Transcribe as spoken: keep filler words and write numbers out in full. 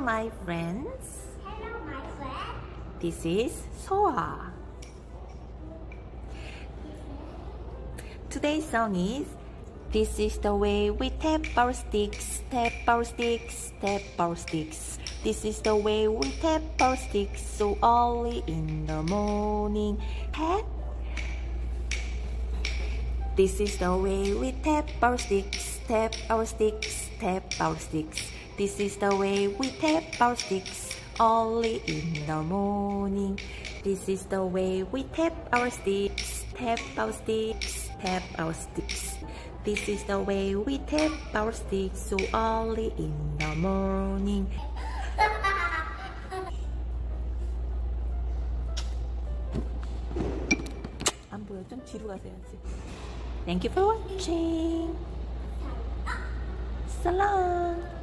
my friends. Hello, my friend. This is Soa. Today's song is This is the way we tap our sticks, tap our sticks, tap our sticks. This is the way we tap our sticks so early in the morning. Tap. This is the way we tap our sticks, tap our sticks, tap our sticks. This is the way we tap our sticks early in the morning. This is the way we tap our sticks, tap our sticks, tap our sticks. This is the way we tap our sticks so early in the morning. 안 보여. 좀 뒤로 가세요지. Thank you for watching. Salam.